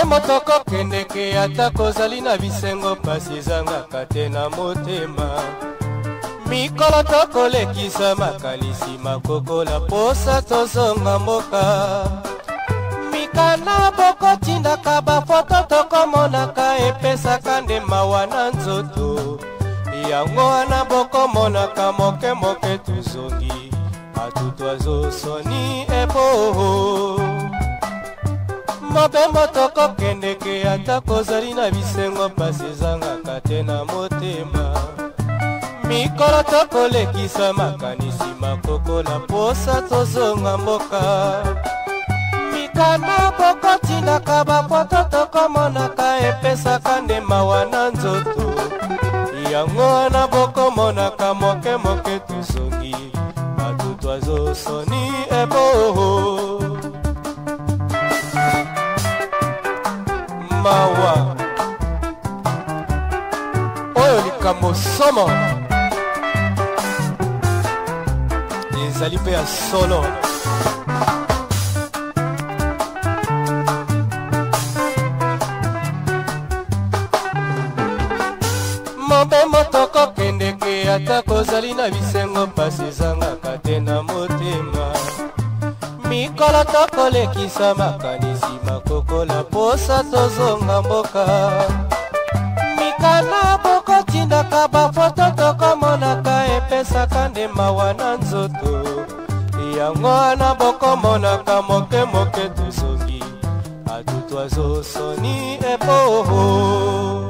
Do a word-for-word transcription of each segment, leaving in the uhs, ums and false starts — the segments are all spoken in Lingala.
mabe motoko kendeke ata kozali na bisengo pasi ezangaka te na motema mikolo tokolekisa makanisi makokola posa tozonga mboka mikanda bokotindaka bafoto tokomonaka epesaka nde mawa na nzoto yango wana bokomonaka moke moke tozongi atutu azosoni ebo mabe motoko kendeke ata kozali na bisengo pasi ezangaka te na motema mikolo tokolekisa makanisi makokola posa tozonga mboka mikanda bokotindaka bafoto tokomonaka epesaka nde mawa na nzoto yango wana bokomonaka moke moke tozongi atutu azosoni ebo mawa oyo likambo somo ezali mpe ya solo mabe motoko kendeke ata kozali na bisengo pasi ezangaka te na motema mikolo tokolekisa makanisi makokola posa tozonga mboka mikanda bokotindaka bafoto tokomonaka epesaka nde mawa na nzoto yango wana bokomonaka moke moke tozongi atutu azosoni ebo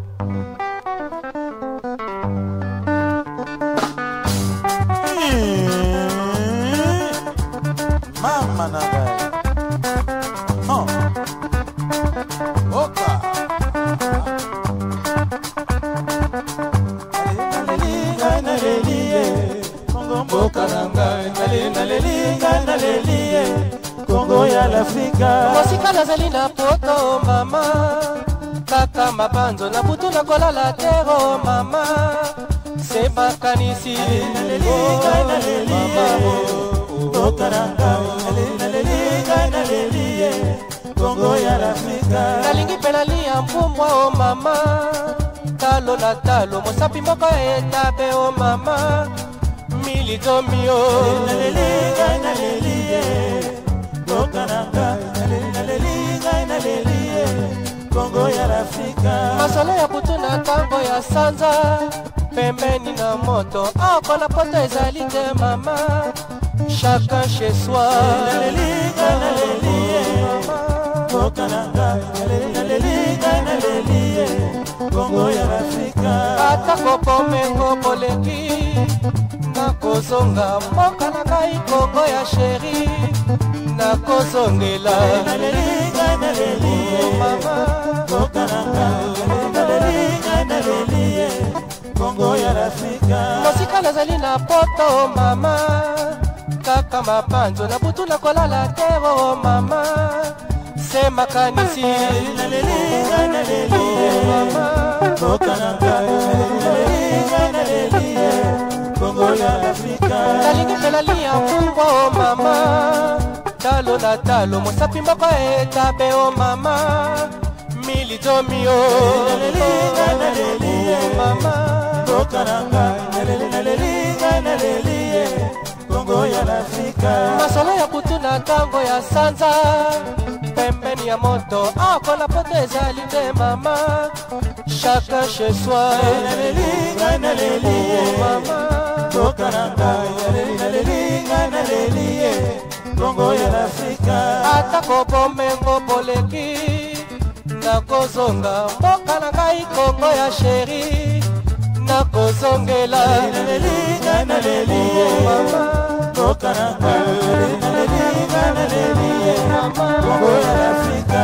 Mama nagai oh oka nalelinga nalelie Kongo mboka nangai nalelinga nalelie Kongo ya l'Afrika mosika nazali na poto mama kaka mabanzo na butu nakolala tero mama se makanisi nalelinga nalelie Okaranga, nalelinga nalelie Kongo ya l'Afrika nalingi mpe nalia mpumbwa o mama talo na talo mosapi moko etabe o mama militomi o nalelinga nalelie Okaranga, nalelinga nalelie Kongo ya l'Afrika masolo ya butu na ntango ya sanza pembeni na moto ako na poto ezali te mama chacun chez soi nalelinga nalelie Okaranga, nalelinga nalelie Kongo ya l'Afrika atako pomeko poleki nakozonga mboka na ngai Kongo ya sheri nakozongela nalelinga nalelie mama Okaranga, nalelinga nalelie Kongo ya l'Afrika mosika nazali na poto mama kaka mabanzo na butu nakolala tero mama se makanisi nalelinga nalelie mama Okaranga, nalelinga nalelie Kongo ya l'Afrika nalingi mpe nalia mpumbwa o mama talo na talo mosapi moko etabe o mama militomi o nalelinga nalelie mama Okaranga, nalelinga nalelie Kongo ya l'Afrika masolo ya butu na ntango ya sanza pembeni ya moto ako na poto ezali te mama chacun chez soi nalelinga nalelie mama Okaranga, nalelinga nalelie Kongo ya l'Afrika atako bomengo boleki nakozonga mboka na ngai Kongo ya sheri nakozongela nalelinga nalelie mama Okaranga, nalelinga nalelie Kongo ya l'Afrika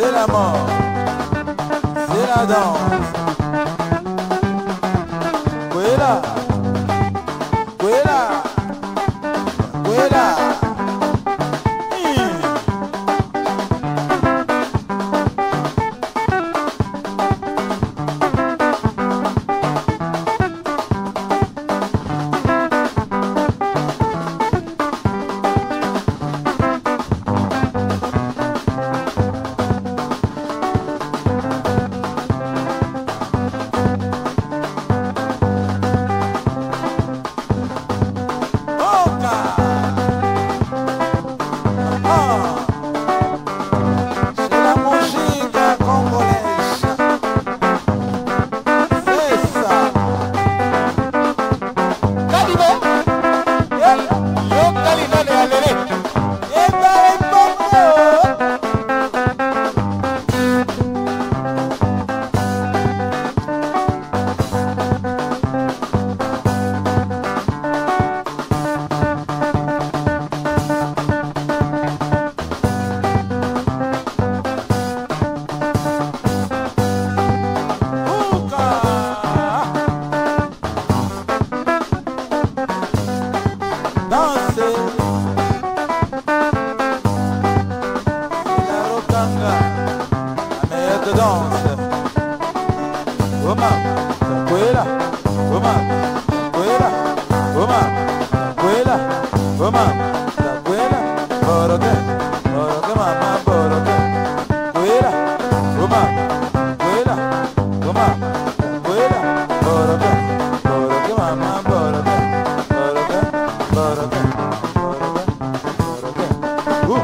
c'est la mort, c'est la danse. Kwela, kwela, kwela. Danse. Oh mama, kwela. Oh mama, kwela. Oh mama, kwela. Oh mama, kwela. Boroke, boroke mama, boroke. Kwela. Oh mama, kwela. Oh mama, kwela. Boroke, boroke mama, boroke. Boroke, boroke, boroke, boroke. Uh.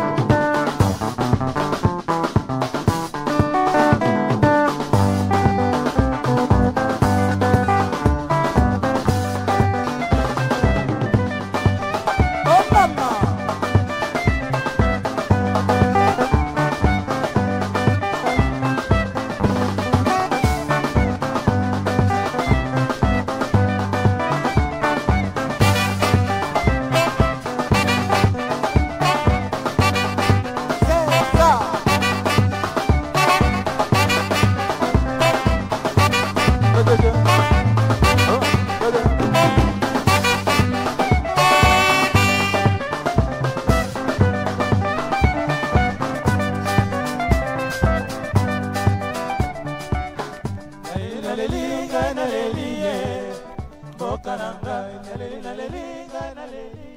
Naleli, naleli, naleli,